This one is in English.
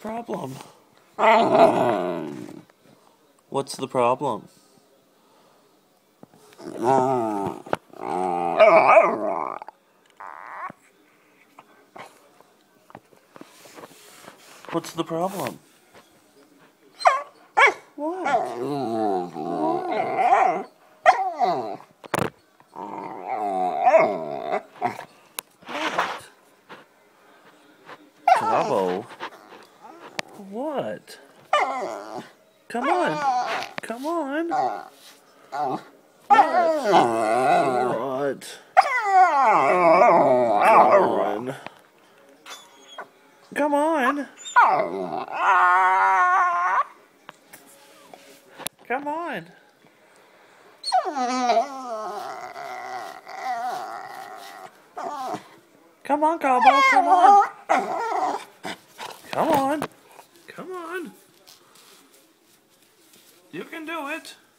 problem? What's the problem? What's the problem? What? Gobbo? What? Come on. Come on. What? Come on. Come on. Come on, Gobbo. Come on. Come on. Come on. You can do it.